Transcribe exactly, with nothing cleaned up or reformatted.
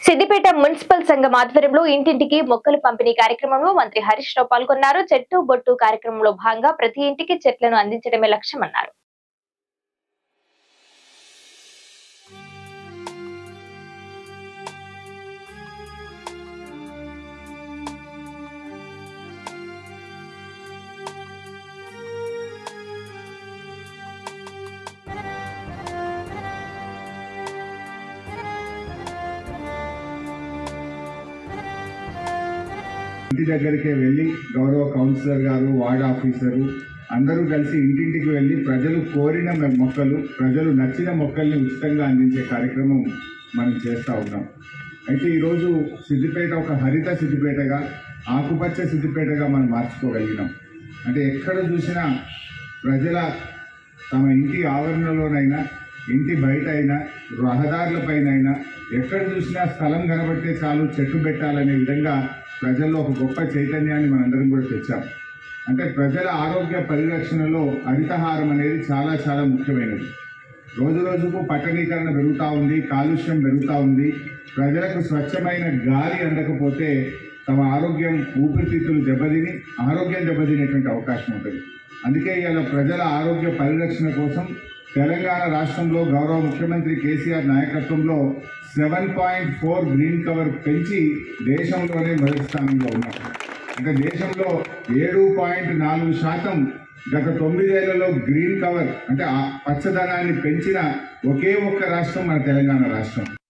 Siddipet municipal సంఘం ఆధ్వర్యంలో ఇంటింటికి మొక్కలు పంపిణీ కార్యక్రమంలో మంత్రి హరీష్ రావు పాల్గొన్నారు. చెట్టు బొట్టు కార్యక్రమంలో భాగంగా ప్రతి ఇంటికి చెట్లను అందించడమే లక్ష్యమన్నారు. ఇంటి దగ్గరికి వెళ్ళి గౌరవ కౌన్సిలర్ గారు, వార్డ్ ఆఫీసరు అందరూ కలిసి ఇంటింటికి వెళ్ళి ప్రజలు కోరిన మొక్కలు, ప్రజలు నచ్చిన మొక్కల్ని ఉచితంగా అందించే కార్యక్రమం మనం చేస్తూ ఉన్నాం. అయితే ఈరోజు సిద్దిపేట ఒక హరిత సిద్దిపేటగా, ఆకుపచ్చ సిద్దిపేటగా మనం మార్చుకోగలిగినాం. అంటే ఎక్కడ చూసినా ప్రజల తమ ఇంటి ఆవరణలోనైనా, ఇంటి బయట అయినా, రహదారులపైన అయినా ఎక్కడ చూసినా స్థలం కనబడితే చాలు చెట్టు పెట్టాలనే విధంగా ప్రజల్లో ఒక గొప్ప చైతన్యాన్ని మనందరం కూడా తెచ్చాం. అంటే ప్రజల ఆరోగ్య పరిరక్షణలో హరితహారం అనేది చాలా చాలా ముఖ్యమైనది. రోజు రోజుకు పట్టణీకరణ పెరుగుతూ ఉంది, కాలుష్యం పెరుగుతూ ఉంది. ప్రజలకు స్వచ్ఛమైన గాలి అందకపోతే తమ ఆరోగ్యం, ఊపిరితిత్తులు దెబ్బతిని ఆరోగ్యం దెబ్బతినేటువంటి అవకాశం ఉంటుంది. అందుకే ఇవాళ ప్రజల ఆరోగ్య పరిరక్షణ కోసం తెలంగాణ రాష్ట్రంలో గౌరవ ముఖ్యమంత్రి కేసీఆర్ నాయకత్వంలో seven point four green cover పెంచి దేశంలోనే మొదటి స్థానంలో ఉన్నారు. అంటే దేశంలో ఏడు పాయింట్ నాలుగు శాతం గత తొమ్మిదేళ్లలో గ్రీన్ కవర్ అంటే పచ్చదనాన్ని పెంచిన ఒకే ఒక్క రాష్ట్రం మన తెలంగాణ రాష్ట్రం.